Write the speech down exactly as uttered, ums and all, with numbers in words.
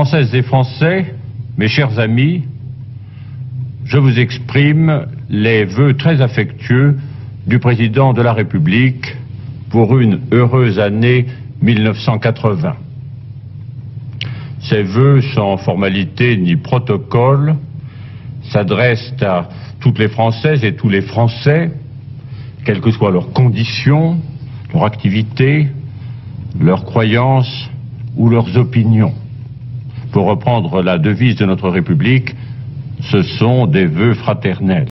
Françaises et Français, mes chers amis, je vous exprime les vœux très affectueux du président de la République pour une heureuse année mille neuf cent quatre-vingts. Ces vœux, sans formalité ni protocole, s'adressent à toutes les Françaises et tous les Français, quelles que soient leurs conditions, leur activité, leurs croyances ou leurs opinions. Pour reprendre la devise de notre République, ce sont des vœux fraternels.